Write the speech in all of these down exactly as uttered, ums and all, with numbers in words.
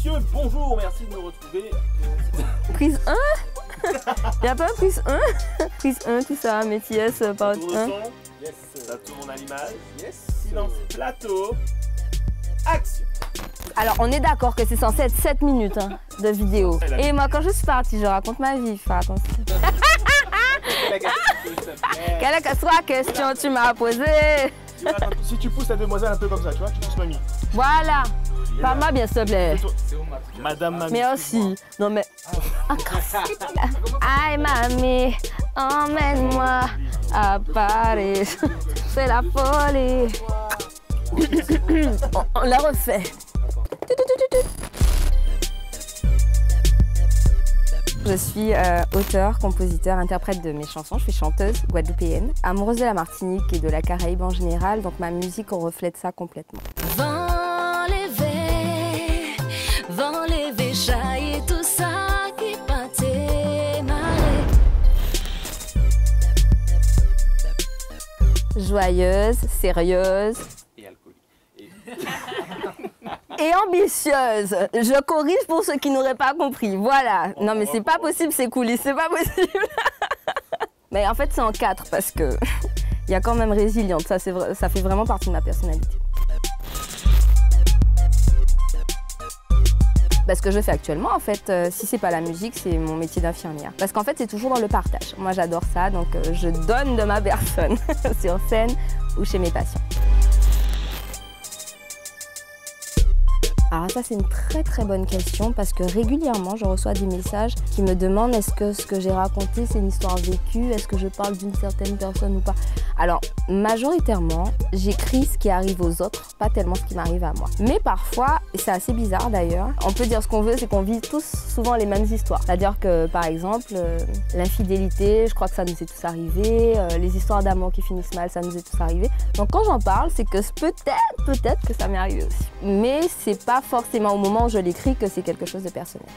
messieurs, bonjour, merci de nous retrouver. Quiz un. Y'a pas quiz un. Quiz un, tout ça, métiers, par un. Tour de son. Yes. Ça tourne à l'image. Yes. Silence plateau. Action. Alors, on est d'accord que c'est censé être sept minutes hein, de vidéo. Et moi, quand je suis partie, je raconte ma vie. Fais attention. Quelle est la question que tu m'as posée? Si tu pousses la demoiselle un peu comme ça, tu vois, tu pousses mamie. Voilà. Pas moi, bien, s'il te plaît. Madame mamie. Merci. Non, mais. Aïe, mamie, emmène-moi à Paris. C'est la folie. on, on la refait. Je suis euh, auteure, compositeur, interprète de mes chansons. Je suis chanteuse guadeloupéenne, amoureuse de la Martinique et de la Caraïbe en général. Donc ma musique, on reflète ça complètement. Vent levé, vent levé, jaillit tout ça qui pâté marée. Joyeuse, sérieuse. Et alcoolique. Et... Et ambitieuse. Je corrige pour ceux qui n'auraient pas compris. Voilà. Non mais c'est pas possible ces coulisses, c'est pas possible. Mais en fait c'est en quatre parce que il y a quand même résiliente. Ça, vrai, ça fait vraiment partie de ma personnalité. Parce que je fais actuellement, en fait, euh, si c'est pas la musique, c'est mon métier d'infirmière. Parce qu'en fait, c'est toujours dans le partage. Moi, j'adore ça, donc euh, je donne de ma personne sur scène ou chez mes patients. Alors ça, c'est une très très bonne question parce que régulièrement, je reçois des messages qui me demandent est-ce que ce que j'ai raconté, c'est une histoire vécue, est-ce que je parle d'une certaine personne ou pas. Alors, majoritairement, j'écris ce qui arrive aux autres, pas tellement ce qui m'arrive à moi. Mais parfois, et c'est assez bizarre d'ailleurs, on peut dire ce qu'on veut, c'est qu'on vit tous souvent les mêmes histoires. C'est-à-dire que, par exemple, euh, l'infidélité, je crois que ça nous est tous arrivé, euh, les histoires d'amour qui finissent mal, ça nous est tous arrivé. Donc quand j'en parle, c'est que peut-être, peut-être que ça m'est arrivé aussi. Mais c'est pas forcément au moment où je l'écris que c'est quelque chose de personnel.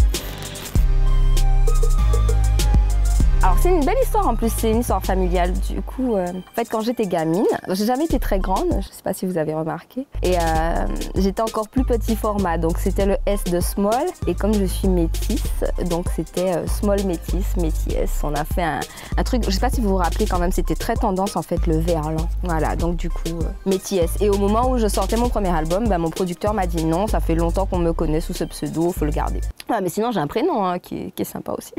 Alors c'est une belle histoire en plus, c'est une histoire familiale. Du coup, euh, en fait quand j'étais gamine, j'ai jamais été très grande, je sais pas si vous avez remarqué, et euh, j'étais encore plus petit format, donc c'était le S de small, et comme je suis métisse, donc c'était euh, small métisse, métisse. On a fait un, un truc, je sais pas si vous vous rappelez quand même, c'était très tendance en fait le verlan. Voilà, donc du coup, euh, métisse. Et au moment où je sortais mon premier album, bah, mon producteur m'a dit non, ça fait longtemps qu'on me connaît sous ce pseudo, faut le garder. Ah, mais sinon j'ai un prénom hein, qui, est, qui est sympa aussi.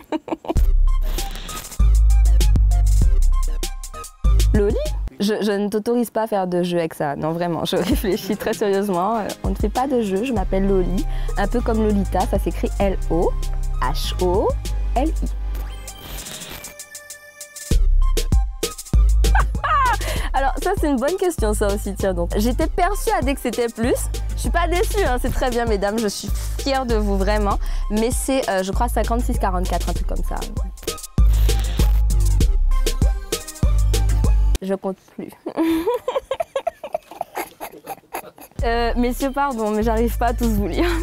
Loli? Je, je ne t'autorise pas à faire de jeu avec ça, non vraiment, je réfléchis très sérieusement. Euh, on ne fait pas de jeu, je m'appelle Loli, un peu comme Lolita, ça s'écrit L O H O L I. Alors ça c'est une bonne question ça aussi, tiens donc. J'étais persuadée que c'était plus, je suis pas déçue, hein, c'est très bien mesdames, je suis fière de vous vraiment, mais c'est euh, je crois cinquante-six quarante-quatre, un truc comme ça. Je compte plus. euh, messieurs, pardon, mais j'arrive pas à tous vous lire.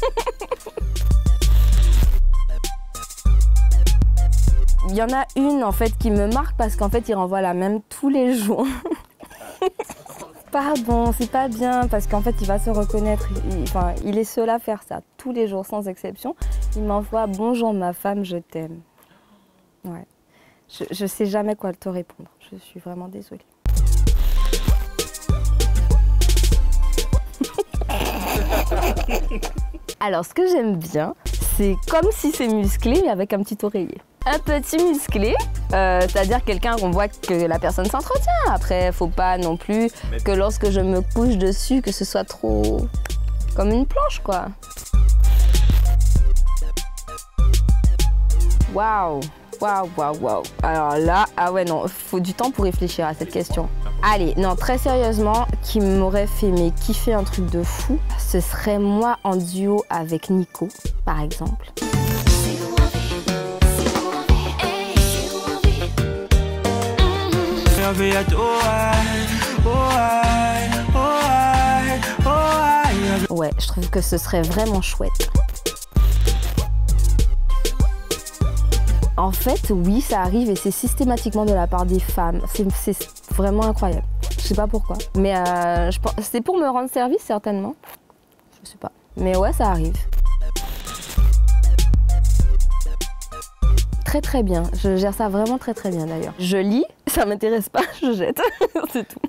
Il y en a une en fait qui me marque parce qu'en fait il renvoie la même tous les jours. Pardon, c'est pas bien parce qu'en fait il va se reconnaître. Il, enfin, il est seul à faire ça tous les jours sans exception. Il m'envoie bonjour ma femme, je t'aime. Ouais. Je, je sais jamais quoi te répondre. Je suis vraiment désolée. Alors, ce que j'aime bien, c'est comme si c'est musclé, mais avec un petit oreiller. Un petit musclé, euh, c'est-à-dire quelqu'un qu'on voit que la personne s'entretient. Après, faut pas non plus que lorsque je me couche dessus, que ce soit trop comme une planche, quoi. Waouh! Waouh, waouh, waouh. Alors là, ah ouais, non, faut du temps pour réfléchir à cette question. Allez, non, très sérieusement, qui m'aurait fait mais kiffer un truc de fou, ce serait moi en duo avec Nico, par exemple. Ouais, je trouve que ce serait vraiment chouette. En fait, oui, ça arrive et c'est systématiquement de la part des femmes. C'est vraiment incroyable. Je sais pas pourquoi. Mais euh, c'est pour me rendre service, certainement. Je sais pas. Mais ouais, ça arrive. Très très bien, je gère ça vraiment très très bien d'ailleurs. Je lis, ça m'intéresse pas, je jette, c'est tout.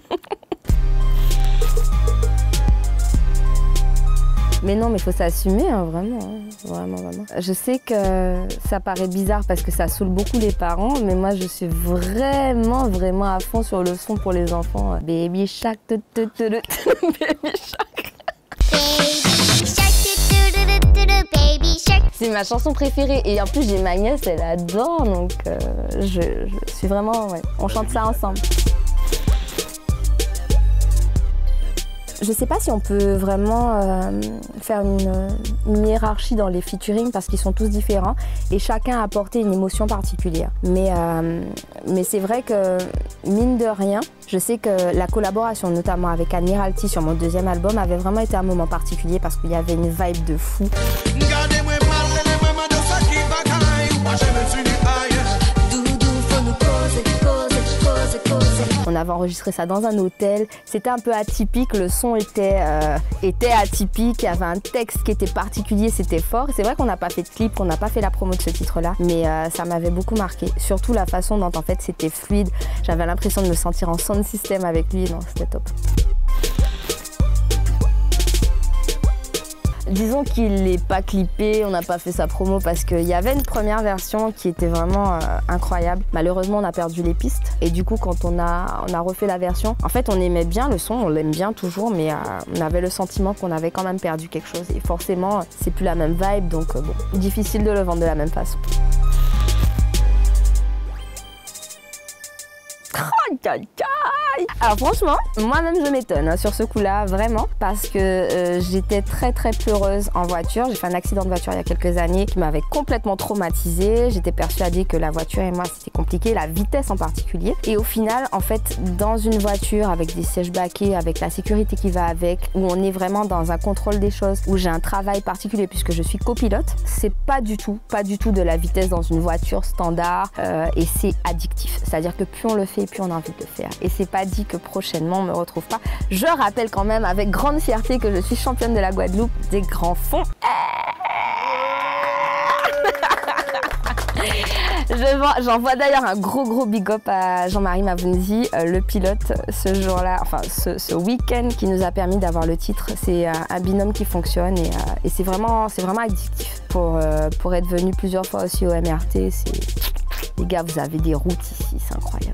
Mais non, mais il faut s'assumer, hein, vraiment, hein, vraiment, vraiment. Je sais que ça paraît bizarre parce que ça saoule beaucoup les parents, mais moi je suis vraiment, vraiment à fond sur le son pour les enfants. Baby Shark, tu, tu, tu, tu, Baby Shark. C'est ma chanson préférée et en plus j'ai ma nièce, elle adore, donc euh, je, je suis vraiment, ouais, on chante ça ensemble. Je sais pas si on peut vraiment euh, faire une, une hiérarchie dans les featuring parce qu'ils sont tous différents et chacun a apporté une émotion particulière. Mais, euh, mais c'est vrai que, mine de rien, je sais que la collaboration, notamment avec Admiralty sur mon deuxième album, avait vraiment été un moment particulier parce qu'il y avait une vibe de fou. On avait enregistré ça dans un hôtel, c'était un peu atypique, le son était, euh, était atypique, il y avait un texte qui était particulier, c'était fort. C'est vrai qu'on n'a pas fait de clip, qu'on n'a pas fait la promo de ce titre-là, mais euh, ça m'avait beaucoup marqué. Surtout la façon dont en fait c'était fluide, j'avais l'impression de me sentir en sound system avec lui, non, c'était top. Disons qu'il n'est pas clippé, on n'a pas fait sa promo parce qu'il y avait une première version qui était vraiment euh, incroyable. Malheureusement, on a perdu les pistes et du coup, quand on a, on a refait la version, en fait, on aimait bien le son, on l'aime bien toujours, mais euh, on avait le sentiment qu'on avait quand même perdu quelque chose. Et forcément, c'est plus la même vibe, donc euh, bon, difficile de le vendre de la même façon. Alors franchement, moi-même je m'étonne hein, sur ce coup-là, vraiment, parce que euh, j'étais très très pleureuse en voiture. J'ai fait un accident de voiture il y a quelques années qui m'avait complètement traumatisée. J'étais persuadée que la voiture et moi c'était compliqué, la vitesse en particulier. Et au final, en fait, dans une voiture avec des sièges baquets, avec la sécurité qui va avec, où on est vraiment dans un contrôle des choses, où j'ai un travail particulier puisque je suis copilote, c'est pas du tout, pas du tout de la vitesse dans une voiture standard euh, et c'est addictif. C'est-à-dire que plus on le fait, plus on a envie de le faire. Et c'est pas dit que prochainement on me retrouve pas. Je rappelle quand même avec grande fierté que je suis championne de la Guadeloupe des grands fonds. J'envoie d'ailleurs un gros gros big up à Jean-Marie Mavounzi, euh, le pilote, ce jour-là, enfin ce, ce week-end qui nous a permis d'avoir le titre. C'est euh, un binôme qui fonctionne et, euh, et c'est vraiment, c'est vraiment addictif. Pour, euh, pour être venu plusieurs fois aussi au M R T, les gars, vous avez des routes ici, c'est incroyable.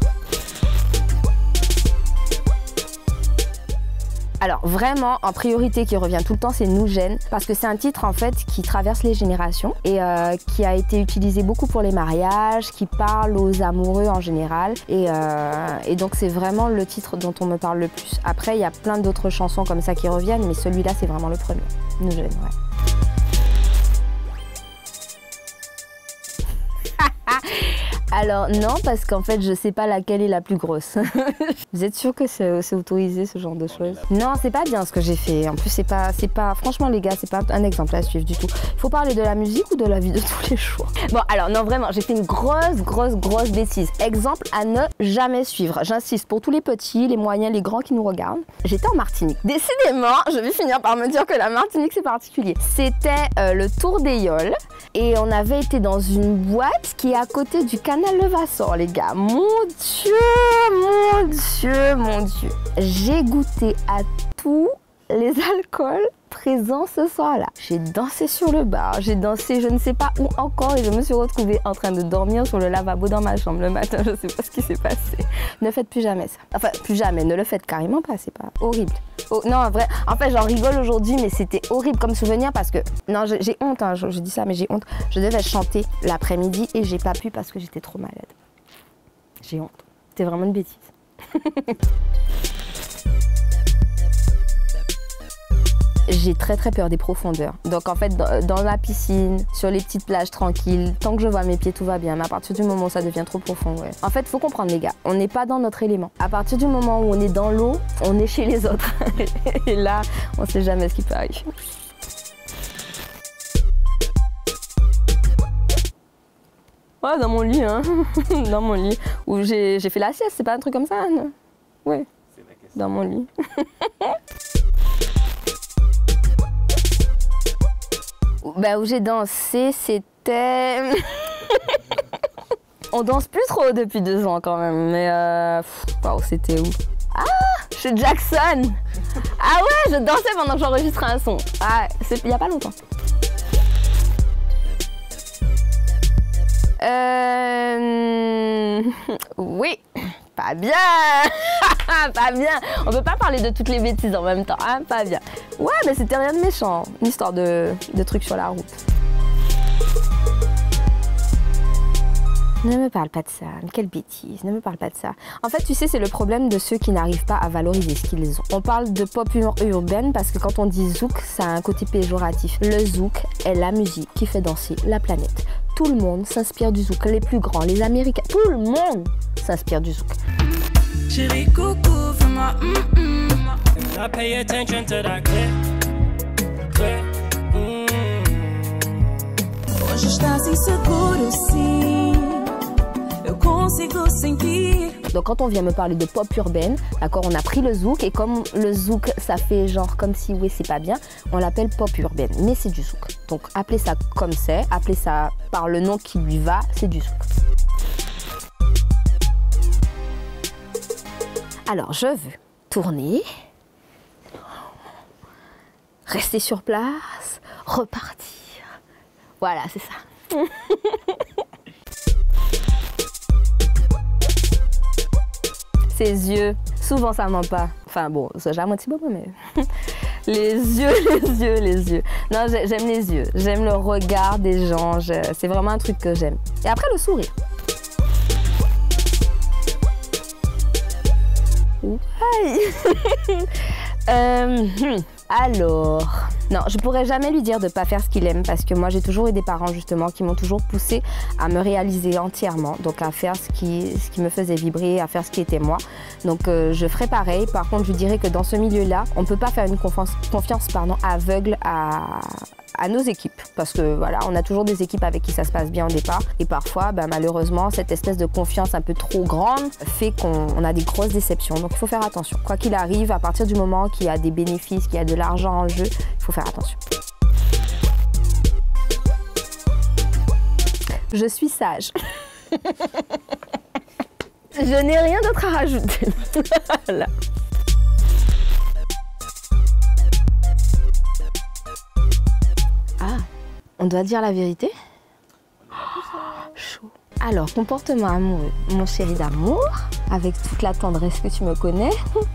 Alors vraiment, en priorité qui revient tout le temps, c'est Nous Gêne, parce que c'est un titre en fait qui traverse les générations et euh, qui a été utilisé beaucoup pour les mariages, qui parle aux amoureux en général et, euh, et donc c'est vraiment le titre dont on me parle le plus. Après, il y a plein d'autres chansons comme ça qui reviennent, mais celui-là c'est vraiment le premier. Nous Gêne, ouais. Alors non, parce qu'en fait, je sais pas laquelle est la plus grosse. Vous êtes sûr que c'est autorisé ce genre de choses? Non, c'est pas bien ce que j'ai fait. En plus, c'est pas, c'est pas. Franchement, les gars, c'est pas un exemple à suivre du tout. Il faut parler de la musique ou de la vie de tous les jours. Bon, alors non, vraiment, j'ai fait une grosse, grosse, grosse bêtise. Exemple à ne jamais suivre. J'insiste pour tous les petits, les moyens, les grands qui nous regardent. J'étais en Martinique. Décidément, je vais finir par me dire que la Martinique c'est particulier. C'était euh, le Tour des Yoles et on avait été dans une boîte qui est à côté du canal Levassor, les gars. Mon Dieu, mon Dieu, mon Dieu. J'ai goûté à tous les alcools présents ce soir-là. J'ai dansé sur le bar, j'ai dansé je ne sais pas où encore et je me suis retrouvée en train de dormir sur le lavabo dans ma chambre le matin. Je ne sais pas ce qui s'est passé. Ne faites plus jamais ça. Enfin, plus jamais, ne le faites carrément pas, c'est pas horrible. Oh, non, en vrai, en fait, j'en rigole aujourd'hui, mais c'était horrible comme souvenir parce que, non, j'ai honte, hein, je, je dis ça, mais j'ai honte. Je devais chanter l'après-midi et j'ai pas pu parce que j'étais trop malade. J'ai honte. C'était vraiment une bêtise. J'ai très très peur des profondeurs. Donc en fait, dans, dans la piscine, sur les petites plages tranquilles, tant que je vois mes pieds, tout va bien. Mais à partir du moment où ça devient trop profond, ouais. En fait, faut comprendre les gars, on n'est pas dans notre élément. À partir du moment où on est dans l'eau, on est chez les autres. Et là, on sait jamais ce qui peut arriver. Ouais, dans mon lit, hein. Dans mon lit. Où j'ai fait la sieste, c'est pas un truc comme ça, non? Ouais. Dans mon lit. Bah, où j'ai dansé, c'était... On danse plus trop depuis deux ans quand même, mais euh... Wow, c'était où? Ah, chez Jackson. Ah ouais, je dansais pendant que j'enregistrais un son. Ah, c'est il y a pas longtemps. Euh... Oui, pas bien. Pas bien. On peut pas parler de toutes les bêtises en même temps, hein, pas bien. Ouais, mais c'était rien de méchant, une histoire de, de trucs sur la route. Ne me parle pas de ça, quelle bêtise, ne me parle pas de ça. En fait, tu sais, c'est le problème de ceux qui n'arrivent pas à valoriser ce qu'ils ont. On parle de pop urbaine parce que quand on dit zouk, ça a un côté péjoratif. Le zouk est la musique qui fait danser la planète. Tout le monde s'inspire du zouk, les plus grands, les Américains, tout le monde s'inspire du zouk. Chérie, coucou, fais-moi mm mm. I pay attention to that clip, clip. Hoje estás inseguro, sim. Eu consigo sentir. Donc quand on vient me parler de pop urbaine, d'accord, on a pris le zouk et comme le zouk ça fait genre comme si oui c'est pas bien, on l'appelle pop urbaine, mais c'est du zouk. Donc appelez ça comme c'est, appelez ça par le nom qui lui va, c'est du zouk. Alors je veux tourner, rester sur place, repartir. Voilà, c'est ça. Ses yeux, souvent ça ment pas. Enfin bon, j'ai à moitié bobo, mais... Les yeux, les yeux, les yeux. Non, j'aime les yeux. J'aime le regard des gens. C'est vraiment un truc que j'aime. Et après, le sourire. Ouais. euh, alors... Non, je pourrais jamais lui dire de pas faire ce qu'il aime parce que moi j'ai toujours eu des parents justement qui m'ont toujours poussé à me réaliser entièrement, donc à faire ce qui, ce qui me faisait vibrer, à faire ce qui était moi. Donc euh, je ferai pareil. Par contre, je dirais que dans ce milieu-là, on peut pas faire une confiance, confiance pardon, aveugle à, à nos équipes parce que voilà, on a toujours des équipes avec qui ça se passe bien au départ et parfois, ben, malheureusement, cette espèce de confiance un peu trop grande fait qu'on a des grosses déceptions. Donc il faut faire attention. Quoi qu'il arrive, à partir du moment qu'il y a des bénéfices, qu'il y a de l'argent en jeu, il faut faire attention. Je suis sage. Je n'ai rien d'autre à rajouter. Voilà. Ah, on doit dire la vérité? Oh, chaud. Alors, comportement amoureux. Mon chéri d'amour, avec toute la tendresse que tu me connais.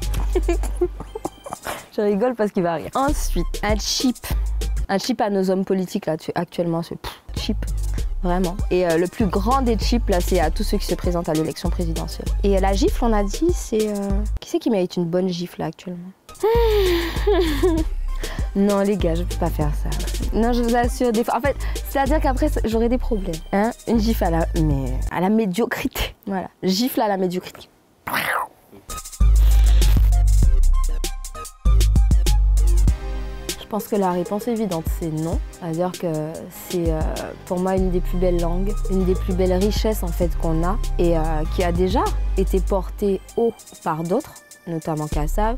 Je rigole parce qu'il va rire. Ensuite, un cheap. Un cheap à nos hommes politiques là, actuellement, c'est cheap. Vraiment. Et euh, le plus grand des chips, là, c'est à tous ceux qui se présentent à l'élection présidentielle. Et euh, la gifle, on a dit, c'est... Euh... Qui c'est qui mérite une bonne gifle, là, actuellement? Non, les gars, je peux pas faire ça. Non, je vous assure, des fois... En fait, c'est-à-dire qu'après, j'aurai des problèmes. Hein? Une gifle à la... Mais à la médiocrité. Voilà. Gifle à la médiocrité. Je pense que la réponse évidente, c'est non. C'est-à-dire que c'est euh, pour moi une des plus belles langues, une des plus belles richesses en fait qu'on a et euh, qui a déjà été portée haut par d'autres, notamment Kassav.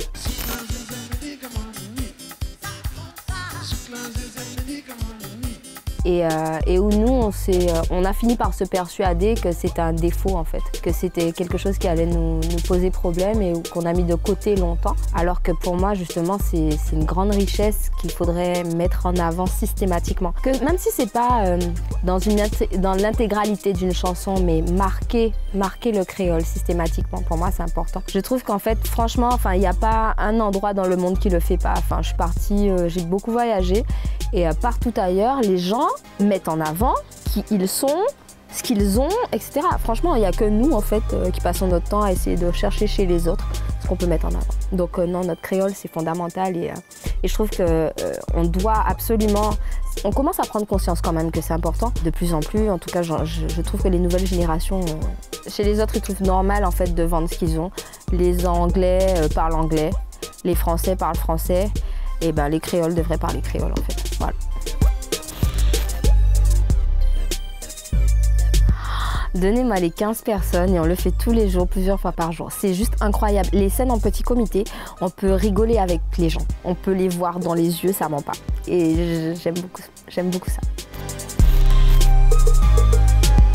Et, euh, et où nous, on, on a fini par se persuader que c'était un défaut en fait, que c'était quelque chose qui allait nous, nous poser problème et qu'on a mis de côté longtemps. Alors que pour moi, justement, c'est une grande richesse qu'il faudrait mettre en avant systématiquement. Que même si c'est pas euh, dans, dans l'intégralité d'une chanson, mais marquer, marquer le créole systématiquement, pour moi, c'est important. Je trouve qu'en fait, franchement, enfin, il n'y a pas un endroit dans le monde qui le fait pas. Enfin, je suis partie, euh, j'ai beaucoup voyagé et euh, partout ailleurs, les gens mettent en avant qui ils sont, ce qu'ils ont, et cetera. Franchement, il n'y a que nous, en fait, euh, qui passons notre temps à essayer de chercher chez les autres ce qu'on peut mettre en avant. Donc euh, non, notre créole, c'est fondamental et, euh, et je trouve qu'on euh, doit absolument... On commence à prendre conscience quand même que c'est important, de plus en plus. En tout cas, je, je trouve que les nouvelles générations, euh, chez les autres, ils trouvent normal, en fait, de vendre ce qu'ils ont. Les Anglais euh, parlent anglais, les Français parlent français, et ben les créoles devraient parler créole, en fait. Voilà. Donnez-moi les quinze personnes et on le fait tous les jours, plusieurs fois par jour. C'est juste incroyable. Les scènes en petit comité, on peut rigoler avec les gens. On peut les voir dans les yeux, ça ment pas. Et j'aime beaucoup, j'aime beaucoup ça.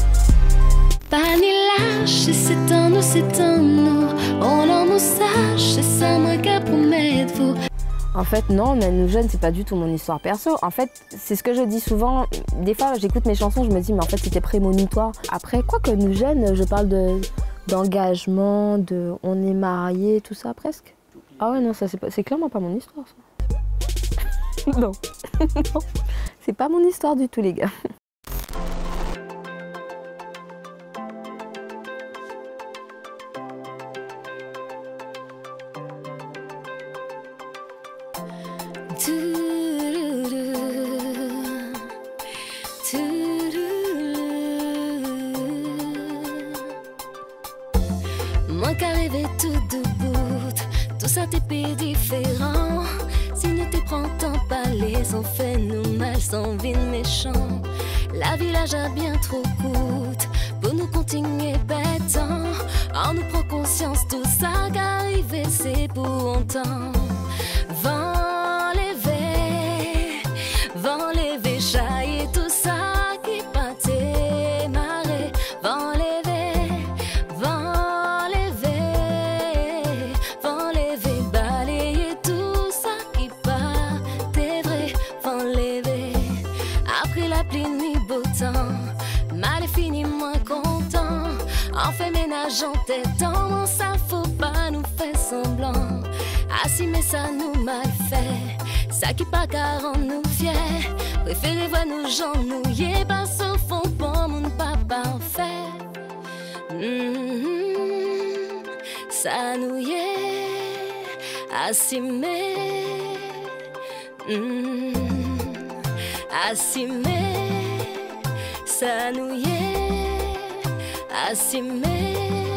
Pas ni lâche, c'est un nous, c'est un nous. On en nous sache, c'est ça moi qu'à promettre vous. En fait, non, mais nous jeunes, c'est pas du tout mon histoire perso. En fait, c'est ce que je dis souvent. Des fois, j'écoute mes chansons, je me dis, mais en fait, c'était prémonitoire. Après, quoi que nous jeunes, je parle de d'engagement, de on est mariés, tout ça, presque. Ah ouais, non, ça, c'est clairement pas mon histoire, ça. Non, non, c'est pas mon histoire du tout, les gars. Moi qui arrivais tout debout, tout ça t'est plus différent. Si nous te prend tant parler, sans fait nous mal, sans vie méchant. La village a bien trop coûte pour nous continuer bêtant. On nous prend conscience tout ça qu'arriver c'est pour longtemps. Vent levé, vent levé, chaille tout ça qui pâtait marée. Vent levé, vent levé, vent levé, balayer tout ça qui pâtait vrai. Vent levé, après la pluie ni beau temps, mal fini moins content. On fait ménage en tête, dans ça faut pas nous faire semblant. Assis mais ça nous mal fait, ça qui pas car on nous fier. Préférez voir nous genouiller, parce au fond bon mon pas parfait. Mm-hmm. Ça nous y est, assis mais mm-hmm. Assis mais ça nous y est, assis mais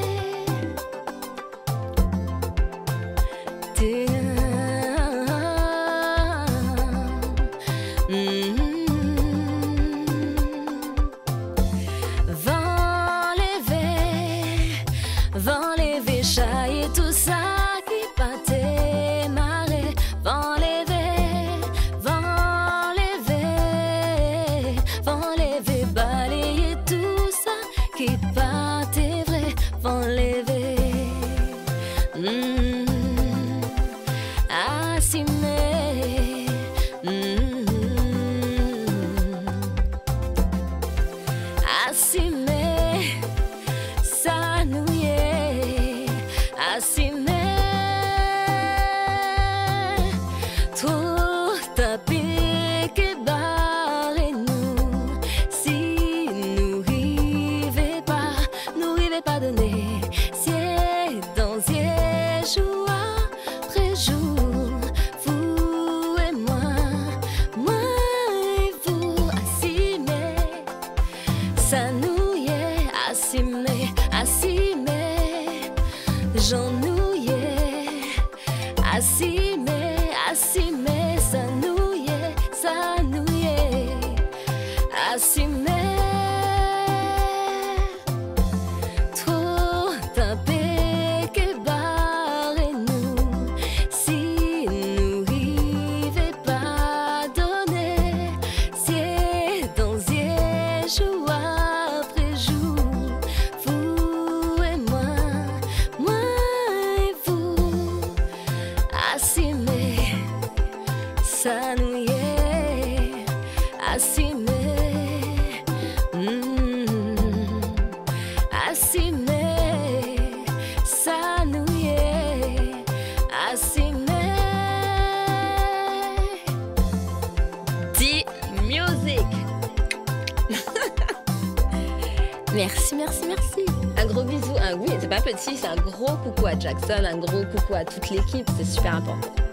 Merci, merci, merci. Un gros bisou. Un, oui, c'est pas petit, c'est un gros coucou à Jackson, un gros coucou à toute l'équipe. C'est super important.